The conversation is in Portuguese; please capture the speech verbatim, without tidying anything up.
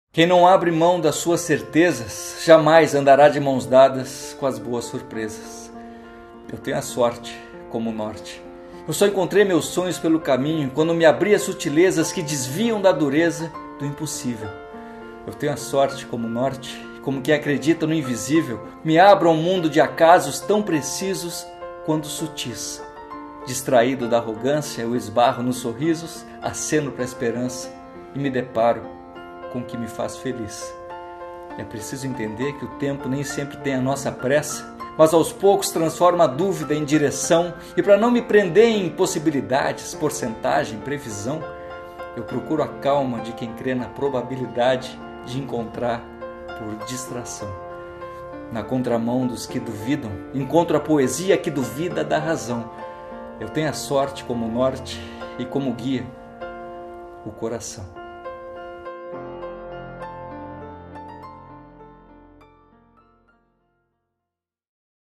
Quem não abre mão das suas certezas, jamais andará de mãos dadas com as boas surpresas. Eu tenho a sorte como o norte. Eu só encontrei meus sonhos pelo caminho quando me abri às sutilezas que desviam da dureza do impossível. Eu tenho a sorte como o norte, como quem acredita no invisível, me abro a um mundo de acasos tão precisos quanto sutis. Distraído da arrogância, eu esbarro nos sorrisos, aceno para a esperança e me deparo com o que me faz feliz. É preciso entender que o tempo nem sempre tem a nossa pressa, mas aos poucos transforma a dúvida em direção, e para não me prender em possibilidades, porcentagem, previsão, eu procuro a calma de quem crê na probabilidade de encontrar por distração. Na contramão dos que duvidam, encontro a poesia que duvida da razão. Eu tenho a sorte como norte e como guia o coração.